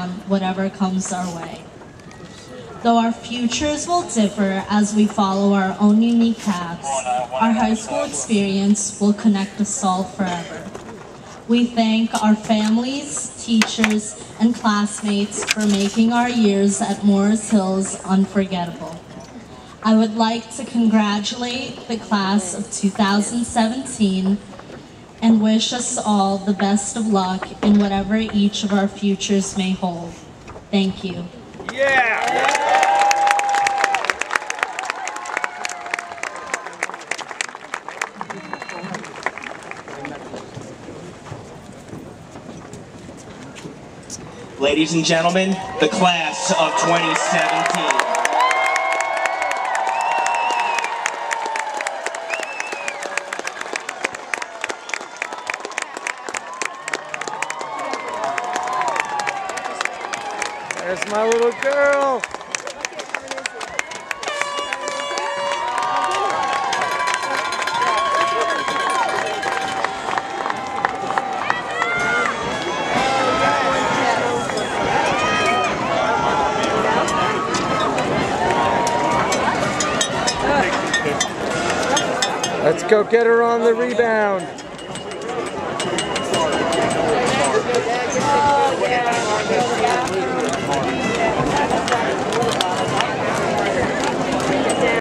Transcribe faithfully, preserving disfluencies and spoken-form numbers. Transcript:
on whatever comes our way. Though our futures will differ as we follow our own unique paths, our high school experience will connect us all forever. We thank our families, teachers, and classmates for making our years at Morris Hills unforgettable. I would like to congratulate the class of two thousand seventeen and wish us all the best of luck in whatever each of our futures may hold. Thank you. Yeah! Ladies and gentlemen, the class of twenty seventeen. There's my little girl. Let's go get her on the rebound.